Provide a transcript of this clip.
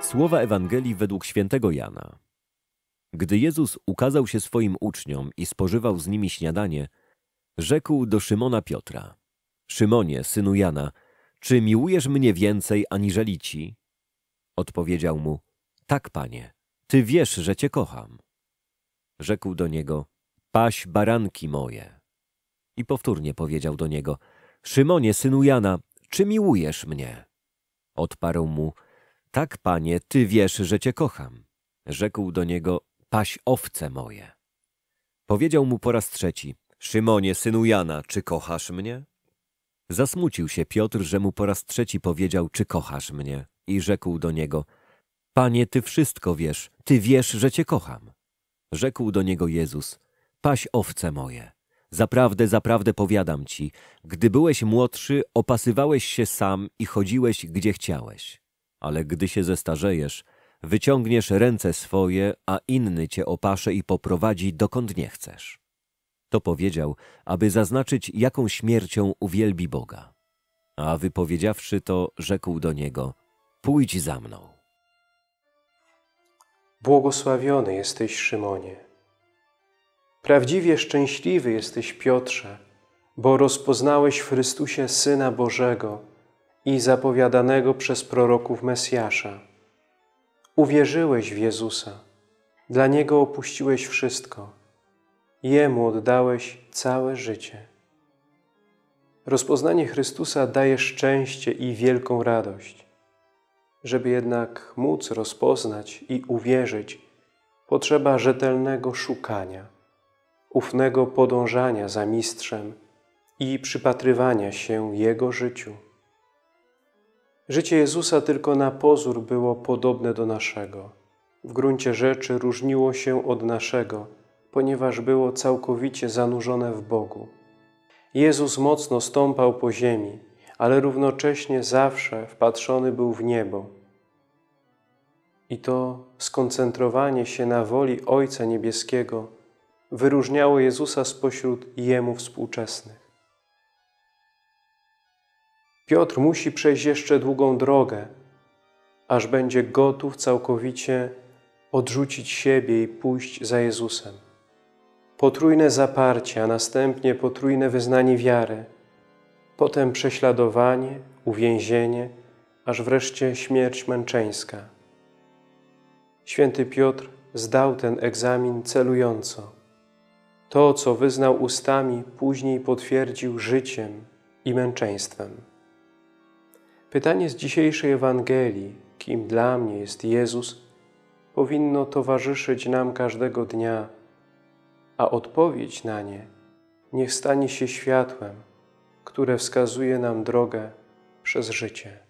Słowa Ewangelii według świętego Jana. Gdy Jezus ukazał się swoim uczniom i spożywał z nimi śniadanie, rzekł do Szymona Piotra: Szymonie, synu Jana, czy miłujesz mnie więcej aniżeli ci? Odpowiedział mu: Tak, Panie, Ty wiesz, że Cię kocham. Rzekł do niego: Paś baranki moje. I powtórnie powiedział do niego: Szymonie, synu Jana, czy miłujesz mnie? Odparł mu: Tak, Panie, Ty wiesz, że Cię kocham. Rzekł do niego: Paś owce moje. Powiedział mu po raz trzeci: Szymonie, synu Jana, czy kochasz mnie? Zasmucił się Piotr, że mu po raz trzeci powiedział: Czy kochasz mnie? I rzekł do niego: Panie, Ty wszystko wiesz, Ty wiesz, że Cię kocham. Rzekł do niego Jezus: Paś owce moje. Zaprawdę, zaprawdę powiadam Ci, gdy byłeś młodszy, opasywałeś się sam i chodziłeś, gdzie chciałeś. Ale gdy się zestarzejesz, wyciągniesz ręce swoje, a inny Cię opasze i poprowadzi, dokąd nie chcesz. To powiedział, aby zaznaczyć, jaką śmiercią uwielbi Boga. A wypowiedziawszy to, rzekł do niego: Pójdź za mną. Błogosławiony jesteś, Szymonie. Prawdziwie szczęśliwy jesteś, Piotrze, bo rozpoznałeś w Chrystusie Syna Bożego i zapowiadanego przez proroków Mesjasza. Uwierzyłeś w Jezusa, dla Niego opuściłeś wszystko, Jemu oddałeś całe życie. Rozpoznanie Chrystusa daje szczęście i wielką radość. Żeby jednak móc rozpoznać i uwierzyć, potrzeba rzetelnego szukania, ufnego podążania za Mistrzem i przypatrywania się Jego życiu. Życie Jezusa tylko na pozór było podobne do naszego. W gruncie rzeczy różniło się od naszego, ponieważ było całkowicie zanurzone w Bogu. Jezus mocno stąpał po ziemi, ale równocześnie zawsze wpatrzony był w niebo. I to skoncentrowanie się na woli Ojca Niebieskiego wyróżniało Jezusa spośród Jemu współczesnych. Piotr musi przejść jeszcze długą drogę, aż będzie gotów całkowicie odrzucić siebie i pójść za Jezusem. Potrójne zaparcie, a następnie potrójne wyznanie wiary, potem prześladowanie, uwięzienie, aż wreszcie śmierć męczeńska. Święty Piotr zdał ten egzamin celująco. To, co wyznał ustami, później potwierdził życiem i męczeństwem. Pytanie z dzisiejszej Ewangelii, kim dla mnie jest Jezus, powinno towarzyszyć nam każdego dnia, a odpowiedź na nie niech stanie się światłem, które wskazuje nam drogę przez życie.